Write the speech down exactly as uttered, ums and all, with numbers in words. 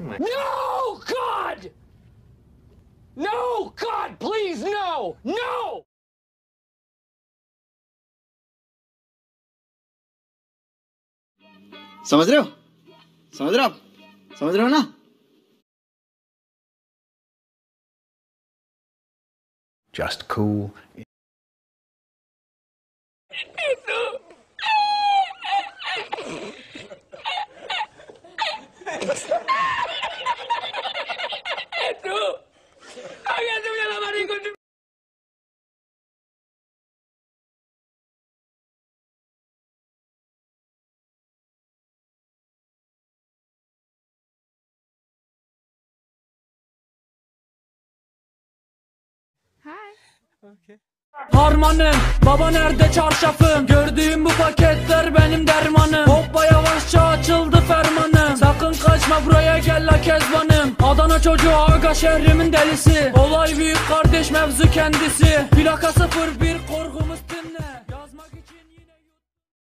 mı? No God! No God, please no! No! समझ रहे हो समझ रहे हो आप समझ रहे हो ना Just cool. Harmanım, baba nerede çarşafım? Gördüğüm bu paketler benim dermanım. Hoppa yavaşça açıldı fermanım. Sakın kaçma buraya gel la kezbanım. Adana çocuğu aga şehrimin delisi. Olay büyük kardeş mevzu kendisi. Plaka sıfır bir